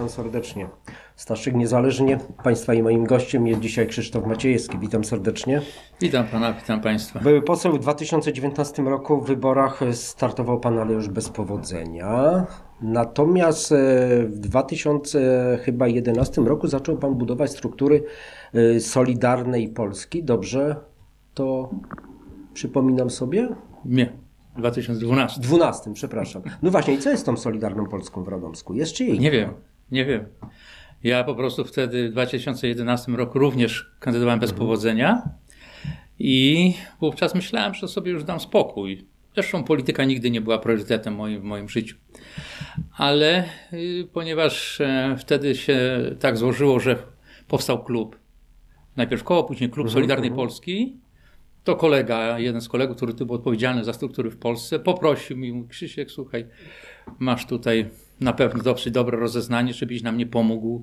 Witam serdecznie. Staszczyk Niezależnie. Państwa i moim gościem jest dzisiaj Krzysztof Maciejewski. Witam serdecznie. Witam pana, witam państwa. Były poseł w 2019 roku w wyborach startował pan, ale już bez powodzenia. Natomiast w 2011 roku zaczął pan budować struktury Solidarnej Polski. Dobrze to przypominam sobie? Nie, w 2012. 12, przepraszam. No właśnie, i co jest tą Solidarną Polską w Radomsku? Jest czy jej? Nie wiem. Ja po prostu wtedy w 2011 roku również kandydowałem bez powodzenia i wówczas myślałem, że sobie już dam spokój. Zresztą polityka nigdy nie była priorytetem w moim życiu. Ale ponieważ wtedy się tak złożyło, że powstał klub, najpierw koło, później klub Solidarnej Polski, to kolega, jeden z kolegów, który tu był odpowiedzialny za struktury w Polsce, poprosił mi, mówi: Krzysiek, słuchaj, masz tutaj na pewno dosyć dobre rozeznanie, żebyś nam nie pomógł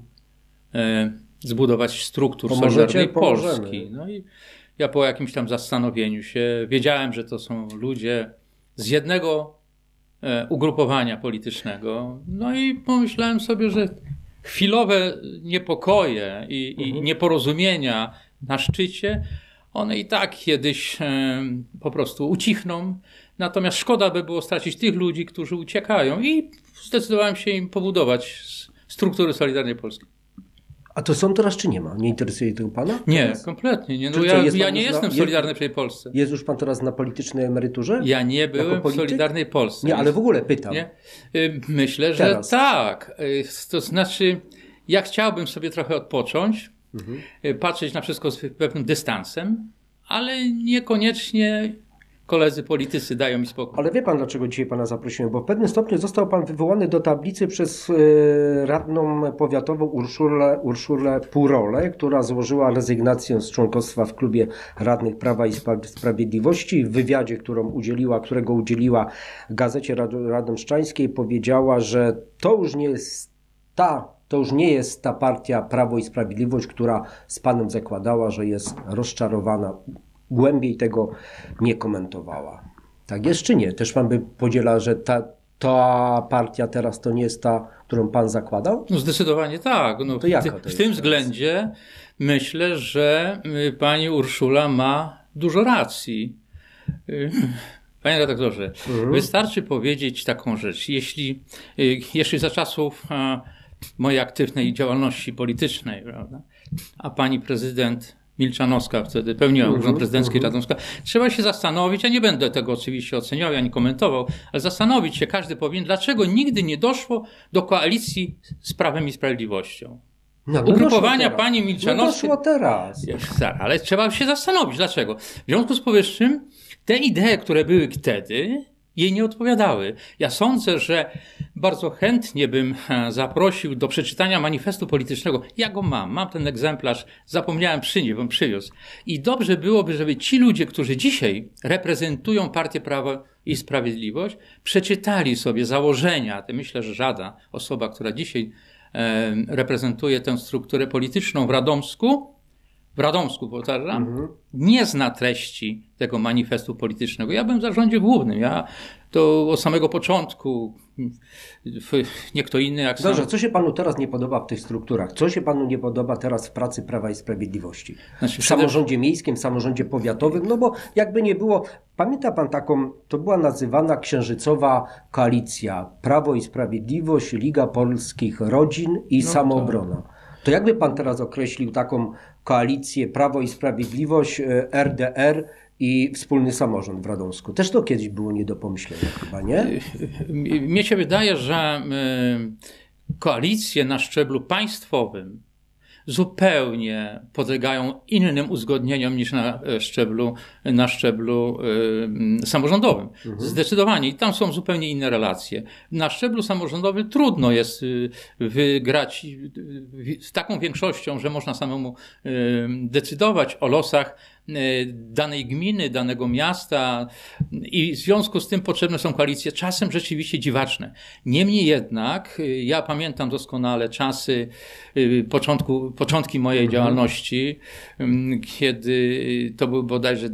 zbudować struktur Solidarnej Polski. No i ja po jakimś tam zastanowieniu się wiedziałem, że to są ludzie z jednego ugrupowania politycznego. No i pomyślałem sobie, że chwilowe niepokoje i nieporozumienia na szczycie, one i tak kiedyś po prostu ucichną. Natomiast szkoda by było stracić tych ludzi, którzy uciekają, i zdecydowałem się im pobudować struktury Solidarnej Polski. A to są teraz czy nie ma? Nie interesuje tego pana? Nie, kompletnie nie. No ja nie jestem w Solidarnej Polsce. Jest już pan teraz na politycznej emeryturze? Ja nie byłem w Solidarnej Polsce. Nie, ale w ogóle pytam. Nie? Myślę, że teraz. Tak. To znaczy, ja chciałbym sobie trochę odpocząć, patrzeć na wszystko z pewnym dystansem, ale niekoniecznie koledzy politycy dają mi spokój. Ale wie pan, dlaczego dzisiaj pana zaprosiłem? Bo w pewnym stopniu został pan wywołany do tablicy przez radną powiatową Urszulę Purolę, która złożyła rezygnację z członkostwa w klubie radnych Prawa i Sprawiedliwości. W wywiadzie, którego udzieliła gazecie radomszczańskiej, powiedziała, że to już nie jest ta partia Prawo i Sprawiedliwość, która z panem zakładała, że jest rozczarowana. Głębiej tego nie komentowała. Tak jest czy nie? Też pan by podziela, że ta partia teraz to nie jest ta, którą pan zakładał? No zdecydowanie tak. No, to jaka to jest w tym względzie myślę, że pani Urszula ma dużo racji. Panie redaktorze, wystarczy powiedzieć taką rzecz. Jeśli za czasów mojej aktywnej działalności politycznej, prawda, a pani prezydent Milczanowska wtedy pełniła urząd prezydencki Radomska, trzeba się zastanowić, ja nie będę tego oczywiście oceniał ani komentował, ale zastanowić się każdy powinien, dlaczego nigdy nie doszło do koalicji z Prawem i Sprawiedliwością. Ugrupowania pani Milczanowskiej. No doszło teraz. Ale trzeba się zastanowić, dlaczego. W związku z powyższym te idee, które były wtedy, jej nie odpowiadały. Ja sądzę, że bardzo chętnie bym zaprosił do przeczytania manifestu politycznego. Ja go mam ten egzemplarz, zapomniałem przynieść, bym przywiózł. I dobrze byłoby, żeby ci ludzie, którzy dzisiaj reprezentują Partię Prawo i Sprawiedliwość, przeczytali sobie założenia. Myślę, że żadna osoba, która dzisiaj reprezentuje tę strukturę polityczną w Radomsku, powtarzam, nie zna treści tego manifestu politycznego. Ja byłem w zarządzie głównym. Ja to od samego początku, nie kto inny jak sam. Dobrze, co się panu teraz nie podoba w tych strukturach? Co się panu nie podoba teraz w pracy Prawa i Sprawiedliwości? W samorządzie miejskim, w samorządzie powiatowym? No bo jakby nie było, pamięta pan taką, to była nazywana księżycowa koalicja Prawo i Sprawiedliwość, Liga Polskich Rodzin i Samoobrona. To jakby pan teraz określił taką koalicję Prawo i Sprawiedliwość, RDR i wspólny samorząd w Radomsku? Też to kiedyś było nie do pomyślenia chyba, nie? Mnie się wydaje, że koalicje na szczeblu państwowym zupełnie podlegają innym uzgodnieniom niż na szczeblu samorządowym. Zdecydowanie. I tam są zupełnie inne relacje. Na szczeblu samorządowym trudno jest wygrać z taką większością, że można samemu decydować o losach danej gminy, danego miasta, i w związku z tym potrzebne są koalicje, czasem rzeczywiście dziwaczne. Niemniej jednak, ja pamiętam doskonale czasy, początki mojej działalności, kiedy to był bodajże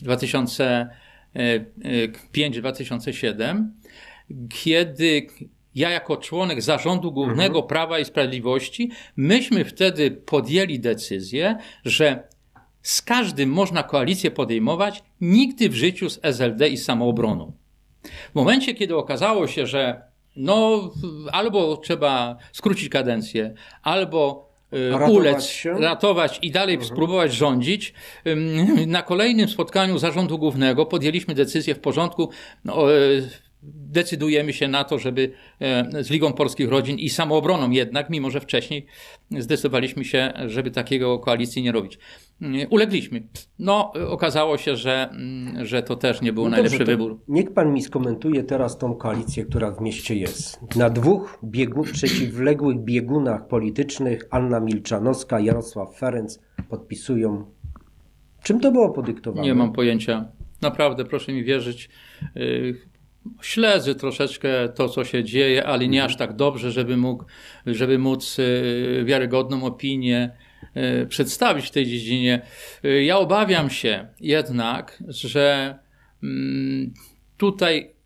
2005-2007, kiedy ja jako członek zarządu głównego Prawa i Sprawiedliwości, myśmy wtedy podjęli decyzję, że z każdym można koalicję podejmować, nigdy w życiu z SLD i Samoobroną. W momencie, kiedy okazało się, że no, albo trzeba skrócić kadencję, albo ratować i dalej spróbować rządzić. Na kolejnym spotkaniu zarządu głównego podjęliśmy decyzję w porządku, decydujemy się na to, żeby z Ligą Polskich Rodzin i Samoobroną jednak, mimo że wcześniej zdecydowaliśmy się, żeby takiego koalicji nie robić. Ulegliśmy. No, okazało się, że to też nie był najlepszy wybór. Niech pan mi skomentuje teraz tą koalicję, która w mieście jest. Na dwóch przeciwległych biegunach politycznych Anna Milczanowska, Jarosław Ferenc podpisują. Czym to było podyktowane? Nie mam pojęcia. Naprawdę, proszę mi wierzyć. Śledzę troszeczkę to, co się dzieje, ale nie aż tak dobrze, żeby móc wiarygodną opinię przedstawić w tej dziedzinie. Ja obawiam się jednak, że tutaj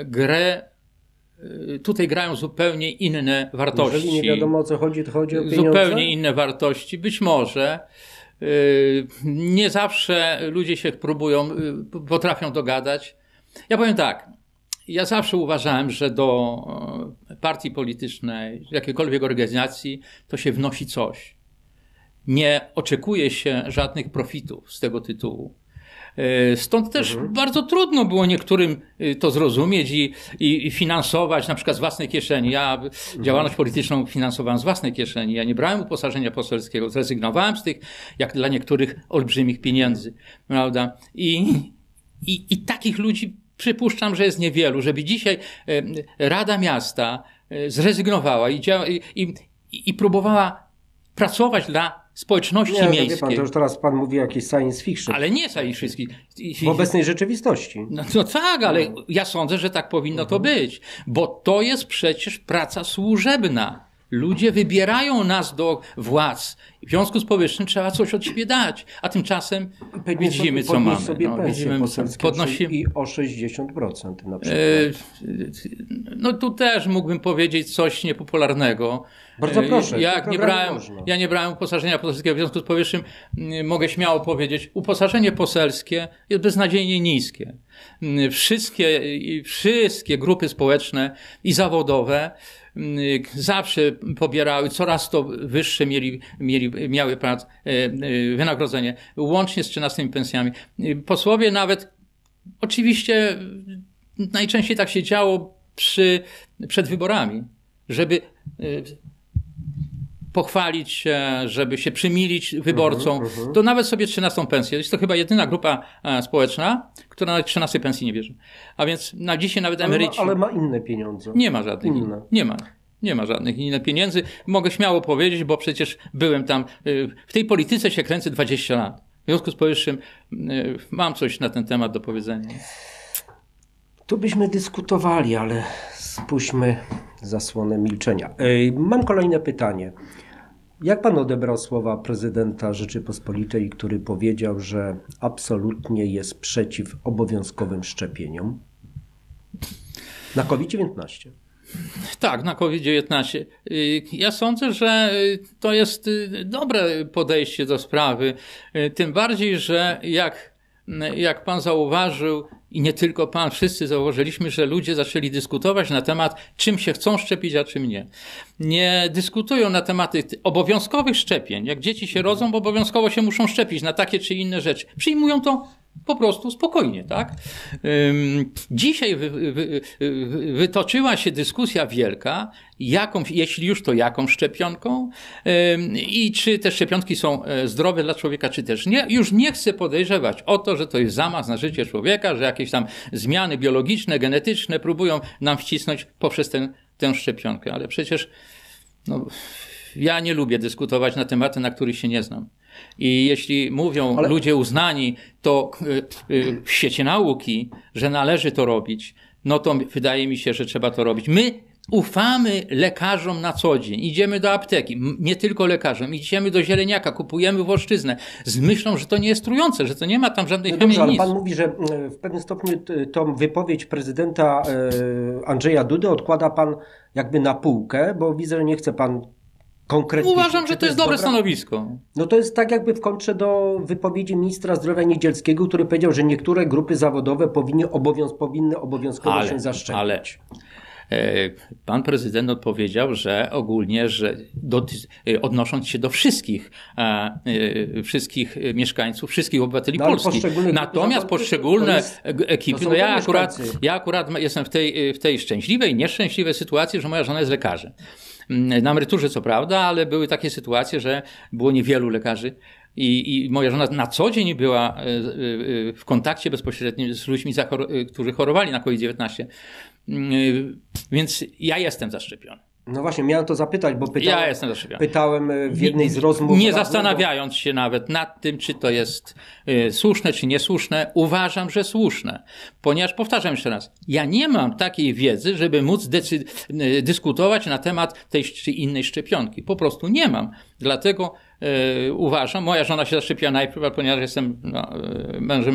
grają zupełnie inne wartości. Jeżeli nie wiadomo, o co chodzi, to chodzi o pieniądze? Zupełnie inne wartości. Być może nie zawsze ludzie się potrafią dogadać. Ja powiem tak. Ja zawsze uważałem, że do partii politycznej, jakiejkolwiek organizacji, to się wnosi coś. Nie oczekuje się żadnych profitów z tego tytułu. Stąd też bardzo trudno było niektórym to zrozumieć i finansować na przykład z własnej kieszeni. Ja działalność polityczną finansowałem z własnej kieszeni. Ja nie brałem uposażenia poselskiego, zrezygnowałem z tych, jak dla niektórych, olbrzymich pieniędzy. Prawda? I takich ludzi przypuszczam, że jest niewielu, żeby dzisiaj Rada Miasta zrezygnowała i próbowała pracować dla społeczności miejskiej. Wie pan, to już teraz pan mówi o jakiejś science fiction. Ale nie science fiction. W obecnej rzeczywistości. No tak, ale ja sądzę, że tak powinno to być. Bo to jest przecież praca służebna. Ludzie wybierają nas do władz. W związku z powyższym trzeba coś od siebie dać. A tymczasem widzimy, co mamy. Podnosimy i o 60% na przykład. No tu też mógłbym powiedzieć coś niepopularnego. Bardzo proszę. Ja nie brałem uposażenia poselskiego. W związku z powyższym mogę śmiało powiedzieć, uposażenie poselskie jest beznadziejnie niskie. Wszystkie grupy społeczne i zawodowe zawsze pobierały, coraz to wyższe miały wynagrodzenie, łącznie z 13 pensjami. Posłowie nawet, oczywiście najczęściej tak się działo przed wyborami, żeby pochwalić się, żeby się przymilić wyborcom, to nawet sobie 13 pensję. Jest to chyba jedyna grupa społeczna, która nawet 13 pensji nie bierze. A więc na dzisiaj nawet emeryci... Ale ma inne pieniądze. Nie ma żadnych. Nie ma żadnych innych pieniędzy. Mogę śmiało powiedzieć, bo przecież byłem tam, w tej polityce się kręcę 20 lat. W związku z powyższym mam coś na ten temat do powiedzenia. Tu byśmy dyskutowali, ale spuśćmy zasłonę milczenia. Mam kolejne pytanie. Jak pan odebrał słowa prezydenta Rzeczypospolitej, który powiedział, że absolutnie jest przeciw obowiązkowym szczepieniom na COVID-19? Tak, na COVID-19. Ja sądzę, że to jest dobre podejście do sprawy. Tym bardziej, że jak pan zauważył, i nie tylko pan, wszyscy zauważyliśmy, że ludzie zaczęli dyskutować na temat, czym się chcą szczepić, a czym nie. Nie dyskutują na tematy obowiązkowych szczepień. Jak dzieci się rodzą, bo obowiązkowo się muszą szczepić na takie czy inne rzeczy. Przyjmują to po prostu spokojnie, tak? Dzisiaj wytoczyła się dyskusja wielka, jeśli już to jaką szczepionką i czy te szczepionki są zdrowe dla człowieka, czy też nie. Już nie chcę podejrzewać o to, że to jest zamach na życie człowieka, że jakieś tam zmiany biologiczne, genetyczne próbują nam wcisnąć poprzez tę szczepionkę. Ale przecież ja nie lubię dyskutować na tematy, na których się nie znam. I jeśli mówią ludzie uznani, to w świecie nauki, że należy to robić, no to wydaje mi się, że trzeba to robić. My ufamy lekarzom na co dzień. Idziemy do apteki, nie tylko lekarzom, idziemy do zieleniaka, kupujemy włoszczyznę z myślą, że to nie jest trujące, że to nie ma tam żadnej chemii, ale nic. pan mówi, że w pewnym stopniu tą wypowiedź prezydenta Andrzeja Dudy odkłada pan jakby na półkę, bo widzę, że nie chce pan konkretnie... Uważam, że to jest dobre stanowisko. No to jest tak jakby w kontrze do wypowiedzi ministra zdrowia Niedzielskiego, który powiedział, że niektóre grupy zawodowe powinny obowiązkowo się zaszczepić. Ale pan prezydent odpowiedział, że ogólnie, że odnosząc się do wszystkich mieszkańców, wszystkich obywateli Polski. Natomiast poszczególne ekipy, no ja akurat jestem w tej szczęśliwej, nieszczęśliwej sytuacji, że moja żona jest lekarzem. Na emeryturze co prawda, ale były takie sytuacje, że było niewielu lekarzy. I moja żona na co dzień była w kontakcie bezpośrednim z ludźmi, którzy chorowali na COVID-19. Więc ja jestem zaszczepiony. No właśnie, miałem to zapytać, bo ja jestem zaszczepiony. Pytałem w jednej z rozmów... Nie zastanawiając się nawet nad tym, czy to jest słuszne, czy niesłuszne, uważam, że słuszne. Ponieważ, powtarzam jeszcze raz, ja nie mam takiej wiedzy, żeby móc dyskutować na temat tej czy innej szczepionki. Po prostu nie mam. Dlatego uważam, moja żona się zaszczepiła najpierw, ponieważ jestem mężem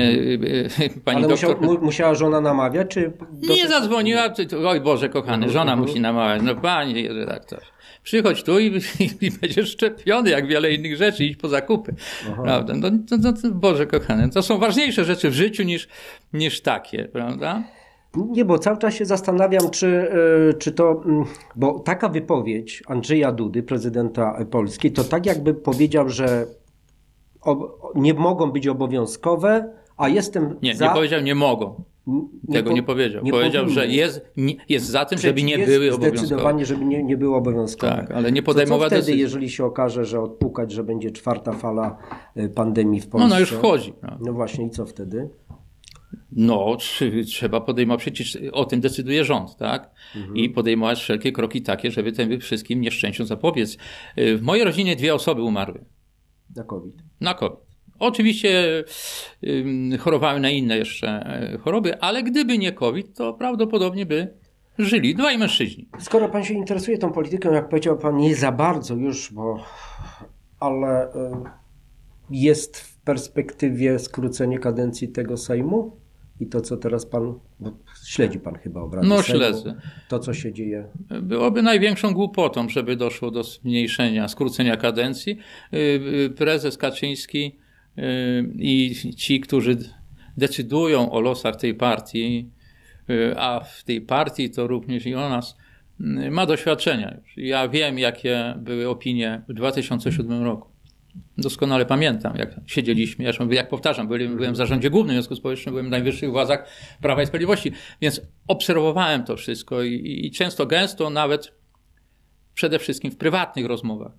pani ale doktor. musiała żona namawiać, czy... Nie zadzwoniła, oj Boże kochany, żona musi namawiać. No panie redaktor, przychodź tu i będziesz szczepiony, jak wiele innych rzeczy, idź po zakupy. Prawda? No, Boże kochany, to są ważniejsze rzeczy w życiu niż takie, prawda? Nie, bo cały czas się zastanawiam, czy to, bo taka wypowiedź Andrzeja Dudy, prezydenta Polski, to tak jakby powiedział, że nie mogą być obowiązkowe, a jestem nie powiedział nie mogą. Tego nie powiedział. Powiedział, że jest za tym, żeby nie były obowiązkowe. Zdecydowanie, żeby nie były obowiązkowe. Tak, ale nie podejmował decyzji. Wtedy, jeżeli się okaże, że odpukać, że będzie 4. fala pandemii w Polsce? No już wchodzi. No właśnie, i co wtedy? No, trzeba podejmować, przecież o tym decyduje rząd, tak? I podejmować wszelkie kroki takie, żeby tym wszystkim nieszczęściom zapobiec. W mojej rodzinie 2 osoby umarły. Na COVID. Na COVID. Oczywiście chorowały na inne jeszcze choroby, ale gdyby nie COVID, to prawdopodobnie by żyli 2 mężczyźni. Skoro pan się interesuje tą polityką, jak powiedział pan, nie za bardzo już, ale jest w perspektywie skrócenie kadencji tego Sejmu? I to, co teraz pan... Bo śledzi pan chyba obrady Sejmu. Śledzę. To, co się dzieje. Byłoby największą głupotą, żeby doszło do zmniejszenia, skrócenia kadencji. Prezes Kaczyński i ci, którzy decydują o losach tej partii, a w tej partii to również i o nas, ma doświadczenia już. Ja wiem, jakie były opinie w 2007 roku. Doskonale pamiętam, jak siedzieliśmy, jak powtarzam, byłem w zarządzie głównym Związku Społecznym, byłem w najwyższych władzach Prawa i Sprawiedliwości, więc obserwowałem to wszystko i często, gęsto, nawet przede wszystkim w prywatnych rozmowach,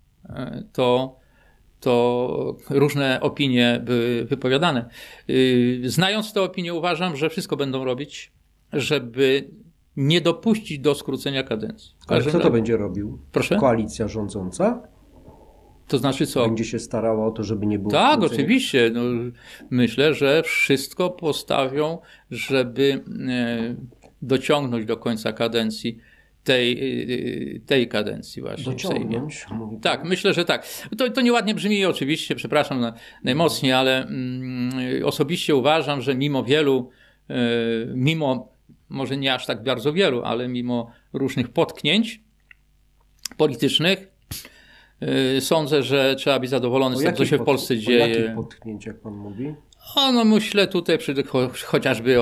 to różne opinie były wypowiadane. Znając te opinie, uważam, że wszystko będą robić, żeby nie dopuścić do skrócenia kadencji. Ale kto to będzie robił? Proszę? Koalicja rządząca? To znaczy co? Będzie się starała o to, żeby nie było... Tak, oczywiście. No, myślę, że wszystko postawią, żeby dociągnąć do końca kadencji tej kadencji właśnie. Dociągnąć? Tak, myślę, że tak. To nieładnie brzmi oczywiście, przepraszam najmocniej, ale osobiście uważam, że mimo może nie aż tak bardzo wielu, ale mimo różnych potknięć politycznych, sądzę, że trzeba być zadowolony z tego, co się w Polsce dzieje. O jakich potknięć, jak pan mówi? No myślę tutaj chociażby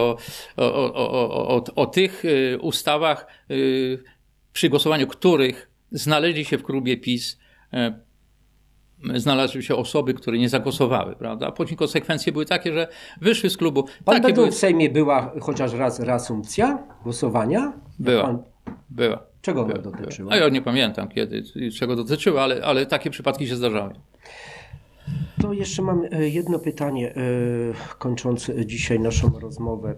o tych ustawach, przy głosowaniu których znaleźli się w klubie PiS, znalazły się osoby, które nie zagłosowały, prawda? A później konsekwencje były takie, że wyszły z klubu. W Sejmie była chociaż raz reasumpcja głosowania? Była. Czego ona dotyczyła? A ja nie pamiętam czego dotyczyła, ale takie przypadki się zdarzały. To jeszcze mam jedno pytanie, kończąc dzisiaj naszą rozmowę.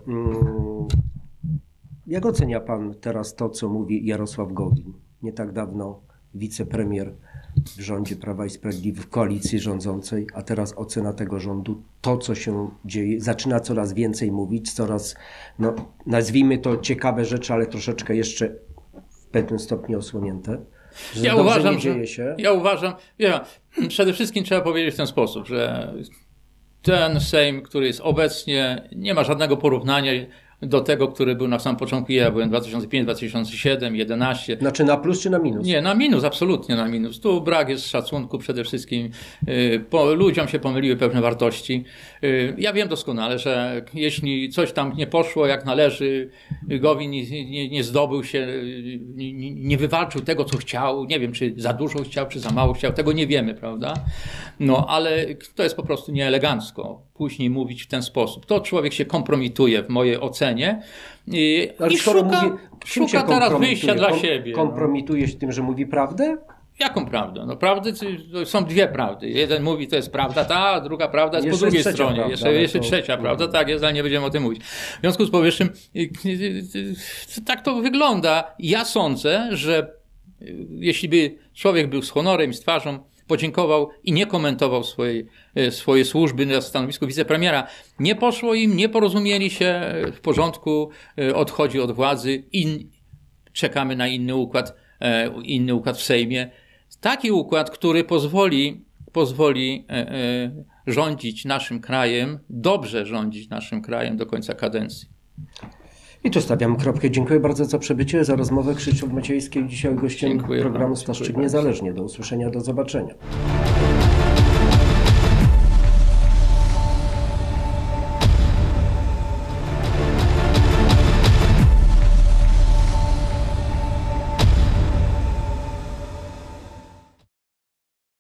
Jak ocenia pan teraz to, co mówi Jarosław Gowin? Nie tak dawno wicepremier w rządzie Prawa i Sprawiedliwości, w koalicji rządzącej, a teraz ocena tego rządu, to co się dzieje, zaczyna coraz więcej mówić, coraz, nazwijmy to ciekawe rzeczy, ale troszeczkę jeszcze pewnym stopniu osłonięte? Że Ja dobrze uważam, nie dzieje się? Ja uważam, przede wszystkim trzeba powiedzieć w ten sposób, że ten Sejm, który jest obecnie, nie ma żadnego porównania do tego, który był na samym początku. Ja byłem 2005, 2007, 2011. Znaczy na plus czy na minus? Nie, na minus, absolutnie na minus. Tu brak jest szacunku przede wszystkim. Ludziom się pomyliły pewne wartości. Ja wiem doskonale, że jeśli coś tam nie poszło jak należy, Gowin nie zdobył się, nie wywalczył tego, co chciał. Nie wiem, czy za dużo chciał, czy za mało chciał. Tego nie wiemy, prawda? No, ale to jest po prostu nieelegancko później mówić w ten sposób. To człowiek się kompromituje w mojej ocenie i szuka teraz wyjścia dla siebie. Kompromituje się tym, że mówi prawdę? Jaką prawdę? No prawdy to są dwie prawdy. Jeden mówi, to jest prawda ta, a druga prawda jest po drugiej stronie. Prawda, jeszcze trzecia prawda, tak jest, ale nie będziemy o tym mówić. W związku z powyższym tak to wygląda. Ja sądzę, że jeśli by człowiek był z honorem i z twarzą, podziękował i nie komentował swojej służby na stanowisku wicepremiera. Nie poszło im, nie porozumieli się, w porządku, odchodzi od władzy i czekamy na inny układ w Sejmie. Taki układ, który pozwoli rządzić naszym krajem, dobrze rządzić naszym krajem do końca kadencji. I tu stawiam kropkę. Dziękuję bardzo za przybycie, za rozmowę. Krzysztof Maciejski, dzisiaj gościem programu Staszczyk Niezależnie. Do usłyszenia, do zobaczenia.